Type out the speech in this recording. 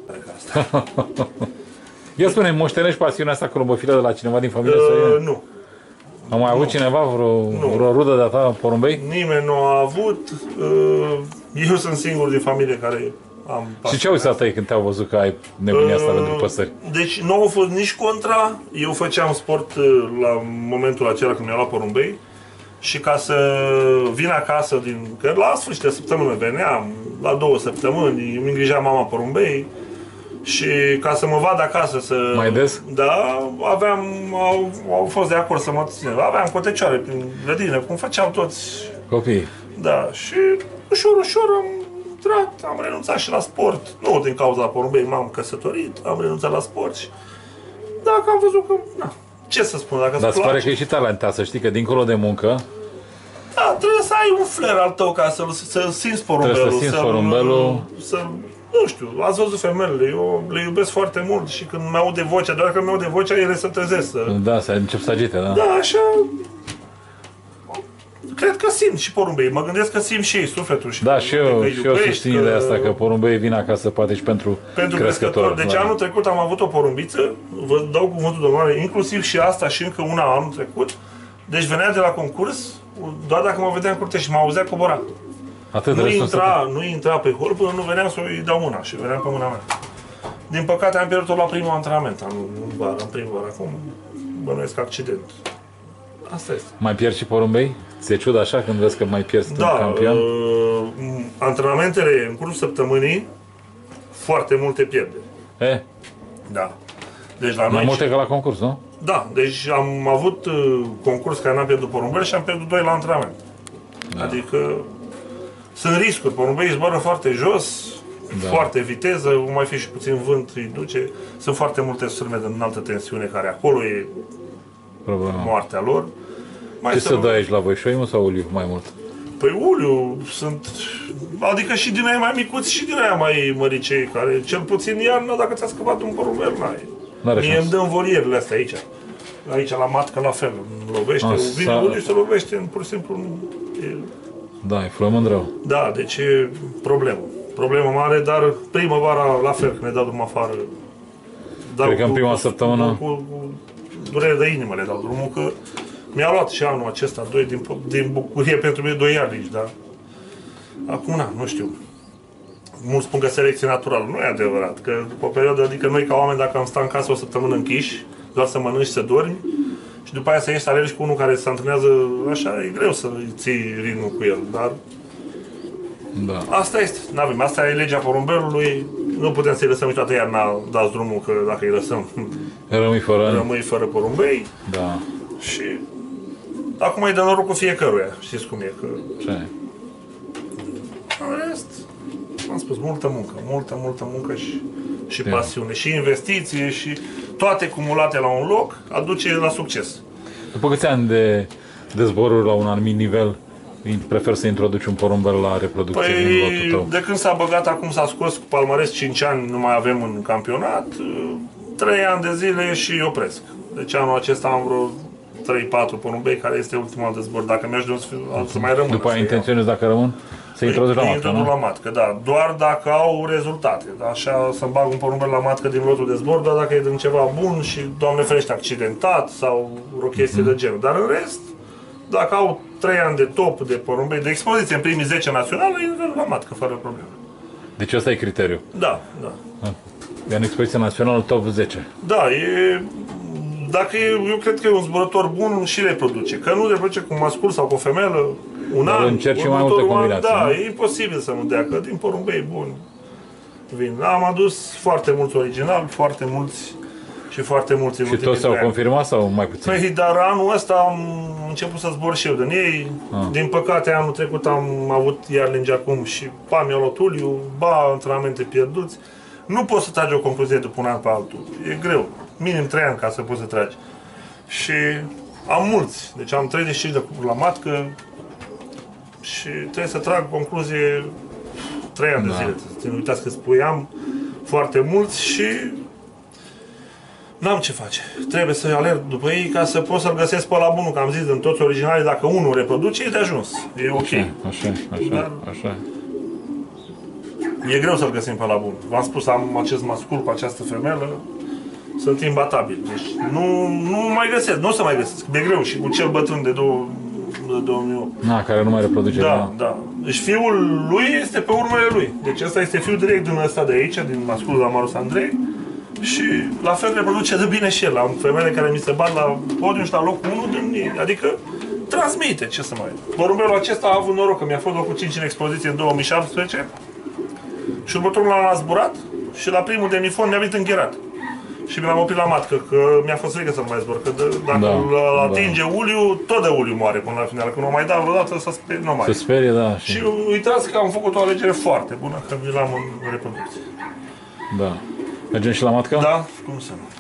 asta. Ia spune, moștenești pasiunea asta colombofilă de la cineva din familie? Nu. A mai avut cineva vreo rudă de-a ta porumbei? Nimeni nu a avut. Eu sunt singur din familie care am pasiunea. Și ce au zis tăi când te-au văzut că ai nebunia asta pentru păsări? Deci nu au fost nici contra. Eu făceam sport la momentul acela când mi-a luat porumbei. Și ca să vin acasă, că la sfârșit de săptămână veneam, la 2 săptămâni, îmi îngrija mama porumbei. Și ca să mă vad acasă să... Mai des? Da, au fost de acord să mă țină. Aveam cotecioare prin grădină, cum făceau toți Copiii. Da, și ușor, ușor am renunțat și la sport. Nu din cauza porumbei, m-am căsătorit, am renunțat la sport și... Dacă am văzut că... Na, ce să spun, dacă Dar îți pare că e și talentat, să știi că dincolo de muncă... Da, trebuie să ai un flair al tău ca să simți porumbelul. Trebuie să simți porumbelul. Nu știu, ați văzut femeile, eu le iubesc foarte mult și când mi-aude vocea, doar că mi-aude vocea, ele se trezesc. Da, să încep să agite, da? Da, așa... Cred că simt și porumbei. Mă gândesc că simt și ei sufletul. Și da, și eu susțin ideea asta, că porumbeii vin acasă poate și pentru crescători. Deci anul trecut am avut o porumbiță, vă dau cuvântul domnule, inclusiv și asta și încă una anul trecut. Deci venea de la concurs, doar dacă mă vedea în curte și mă auzea cobora. Nu intra pe hol până nu veneam să îi dau mâna și veneam pe mâna mea. Din păcate am pierdut-o la primul antrenament, în primăvară. Acum bănuiesc accident. Asta este. Mai pierzi și porumbei? Ți-e ciudă așa când vezi că mai pierzi un campion? Antrenamentele în cursul săptămânii, foarte multe pierde. Da. Deci la mai multe ca la concurs, nu? Da, deci am avut concurs care n-am pierdut porumbel și am pierdut 2 la antrenament. Da. Adică sunt riscuri, porumbeii zboară foarte jos, foarte viteză, mai fi și puțin vânt îi duce. Sunt foarte multe sârme de înaltă tensiune care acolo e moartea lor. Ce se dă aici la voi, șoimul sau uliu mai mult? Păi uliu sunt, adică și din aia mai micuți și din aia mai măricei, care cel puțin iarna, dacă ți-a scăpat un porumbel, n-ai. Mie îmi dă volierele astea aici. Aici la matcă la fel, lovește, vine uliu se lovește, pur și simplu... Da, e flămând rău. Da, deci e problemă mare, dar primăvara la fel, când ne dau drumul afară. Cred că în prima săptămână... Cu durere de inimă le dau drumul, că mi-a luat și anul acesta, din bucurie pentru mine, 2 ani aici, da? Acum, nu știu. Mulți spun că selecție naturală. Nu e adevărat, că după o perioadă, adică noi ca oameni, dacă am stat în casă o săptămână închiși, doar să mănânci și să dormi, și după aia să ieși să alergi cu unul care se antrenează așa, e greu să ții ritmul cu el, dar... Da. Asta este, n-avem, asta e legea porumbelului, nu putem să-i lăsăm niciodată iarna, dați drumul, că dacă îi lăsăm, rămâi fără porumbei. Da. Și acum e de norocul fiecăruia, știți cum e, că... Ce? În rest, am spus, multă muncă și pasiune, și investiție, și toate cumulate la un loc, aduce la succes. După câți ani de zboruri la un anumit nivel, prefer să introduci un porumbel la reproducție din lotul tău? De când s-a băgat, acum s-a scos cu palmares 5 ani, nu mai avem în campionat, 3 ani de zile și opresc. Deci anul acesta am vreo 3-4 porumbei, care este ultimul de zbor. Dacă mi-aș dori să mai rămân. După aia intenționezi, dacă rămân, să introduci la matcă, nu? La matcă, da. Doar dacă au rezultate. Așa, să-mi bag un porumbel la matcă din lotul de zbor, doar dacă e din ceva bun și, Doamne ferește, accidentat sau o chestie de genul. Dar în rest, dacă au 3 ani de top de porumbei, de expoziție în primii 10 naționale, intră la matcă, fără probleme. Deci ăsta e criteriu? Da. E în expoziție națională top 10? Da, dacă eu cred că e un zburător bun și reproduce. Că nu reproduce cu un mascul sau cu o femelă, încerci mai multe combinații. Da, e imposibil să nu dea, că din porumbei buni vin. Am adus foarte mulți originali, foarte mulți și toți s-au confirmat sau mai puțin? Păi, dar anul ăsta am început să zbor și eu din ei. Din păcate, anul trecut am avut iar linge acum și mi-a luat uliu, antrenamente pierduți. Nu poți să tragi o concluzie după un an pe altul. E greu. Minim 3 ani ca să poți să tragi. Și am mulți. Deci am 35 de cupluri la matcă și trebuie să trag concluzie 3 ani de zile. Nu uitați că spui, am foarte mulți și n-am ce face. Trebuie să alerg după ei ca să pot să-l găsesc pe ăla bunul, că am zis din toți originalii, dacă unul reproduce, e de ajuns. E ok. Așa. E greu să-l găsim pe la bun. V-am spus, am acest mascul cu această femelă, sunt imbatabili. Deci nu mai găsesc, nu o să mai găsesc. E greu și cu cel bătrân de 2008. Care nu mai reproduce. Da. Deci fiul lui este pe urmele lui. Deci ăsta este fiul direct din ăsta de aici, din masculul Amarus Andrei. Și la fel reproduce de bine și el. Am femele care mi se bat la podium și la locul 1 din ei. Adică transmite, ce să mai... Porumbelul acesta a avut noroc că mi-a fost locul 5 în expoziție în 2017 și următorul l-a zburat și la primul demifon mi-a venit încherat. Și mi-am oprit la matcă, că mi-a fost frică să nu mai zbor, că dacă îl atinge uliu, tot de uliu moare până la final. Când o mai dau vreodată, nu mai. Se sperie, da. Și uitați că am făcut o alegere foarte bună, că mi l-am în reproducție. Da. Mergem și la matcă? Da, cum să nu.